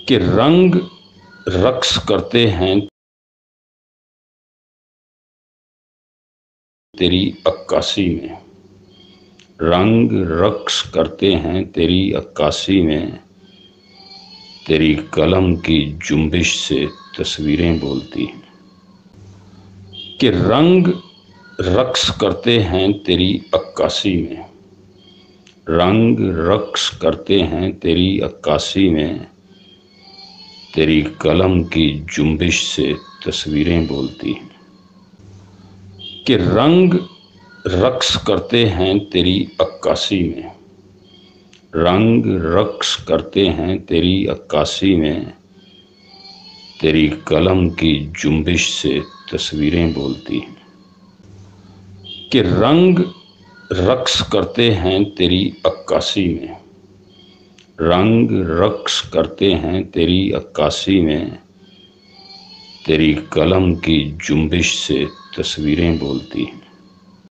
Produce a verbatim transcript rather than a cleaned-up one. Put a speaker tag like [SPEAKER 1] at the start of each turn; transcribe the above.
[SPEAKER 1] کہ رنگ رقص کرتے ہیں تیری عکاسی میں، رنگ رقص کرتے ہیں تیری عکاسی میں، تیری قلم کی جنبش سے تصویریں بولتی ہیں۔ کہ رنگ رقص کرتے ہیں تیری عکاسی میں، رنگ رقص کرتے ہیں تیری عکاسی میں، تیری قلم کی جنبش سے تصویریں بولتی ہیں۔ کہ رنگ رقص کرتے ہیں تیری عکاسی میں، رنگ رقص کرتے ہیں تیری عکاسی میں، تیری قلم کی جنبش سے تصویریں بولتی ہیں۔ کہ رنگ رقص کرتے ہیں تیری عکاسی میں، رنگ رقص کرتے ہیں تیری عکاسی میں، تیری قلم کی جنبش سے تصویریں بولتی ہیں۔